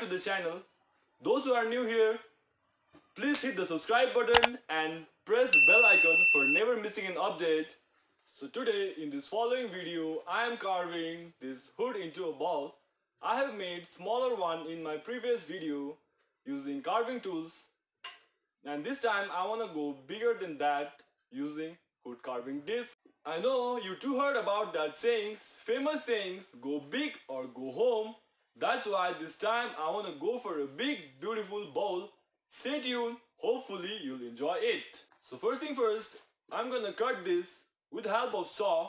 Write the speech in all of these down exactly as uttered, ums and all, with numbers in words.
to the channel. Those who are new here, please hit the subscribe button and press the bell icon for never missing an update. So today in this following video I am carving this hood into a ball. I have made smaller one in my previous video using carving tools, and this time I want to go bigger than that using hood carving disc. I know you too heard about that sayings, famous sayings, go big or go home. That's why this time I want to go for a big beautiful bowl. Stay tuned, hopefully you'll enjoy it. So first thing first, I'm gonna cut this with the help of saw.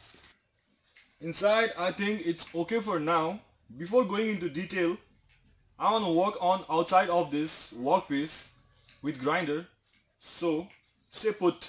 Inside, I think it's okay for now. Before going into detail, I want to work on outside of this workpiece with grinder. So stay put.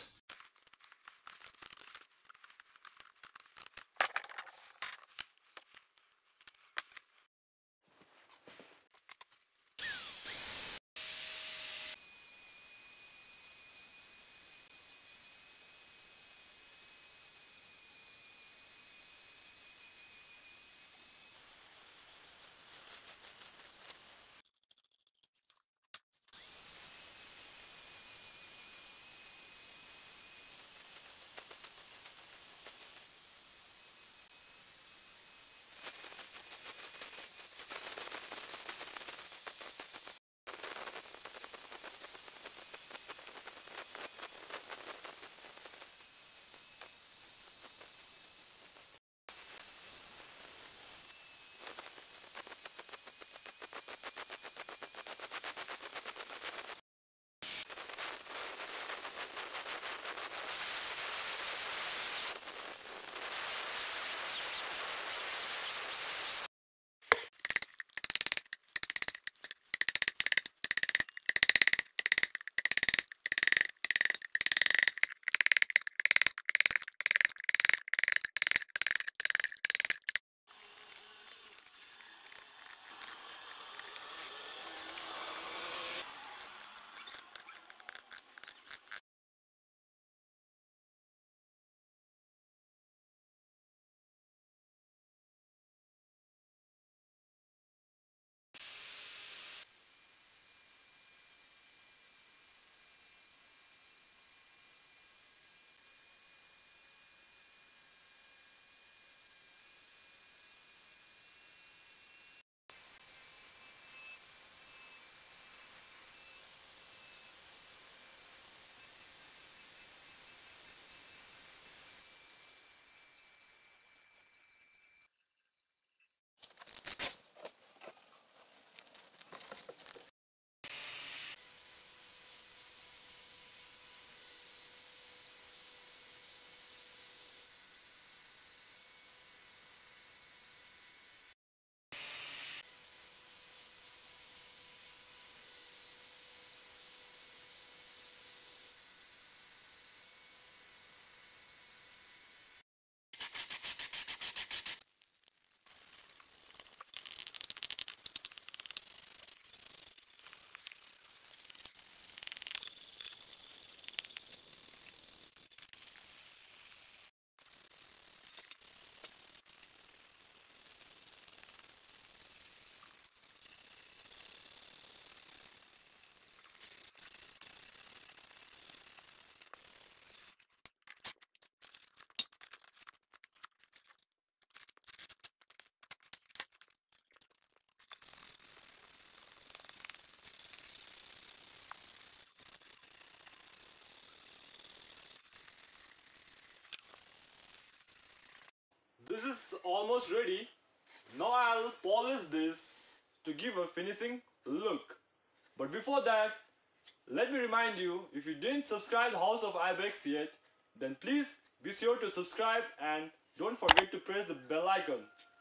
This is almost ready. Now I'll polish this to give a finishing look. But before that, let me remind you, if you didn't subscribe the House of IBEX yet, then please be sure to subscribe and don't forget to press the bell icon.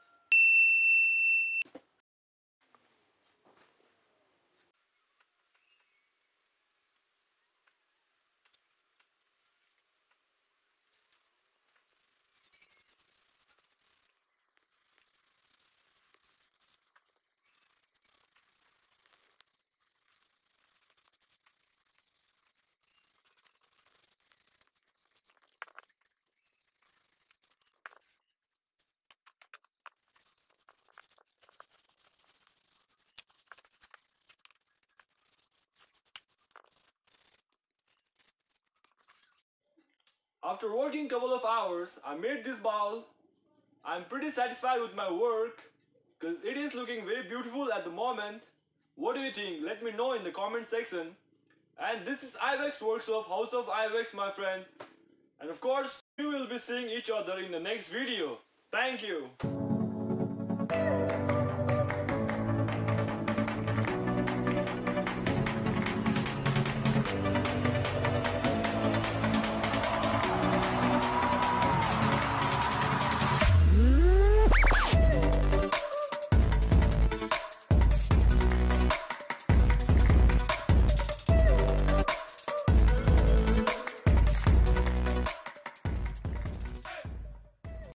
After working couple of hours, I made this bowl. I'm pretty satisfied with my work because it is looking very beautiful at the moment. What do you think? Let me know in the comment section. And this is IBEX Workshop, House of IBEX, my friend. And of course, we will be seeing each other in the next video. Thank you.